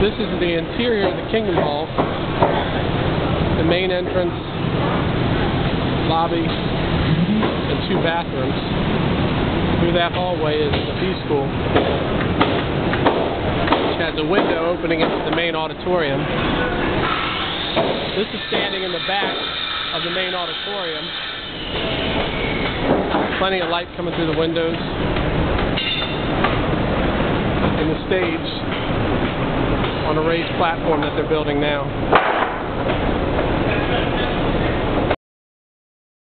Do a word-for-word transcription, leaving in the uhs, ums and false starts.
This is the interior of the Kingdom Hall. The main entrance, lobby, and two bathrooms. Through that hallway is the B School, which has a window opening into the main auditorium. This is standing in the back of the main auditorium. Plenty of light coming through the windows. And the stage on a raised platform that they're building now.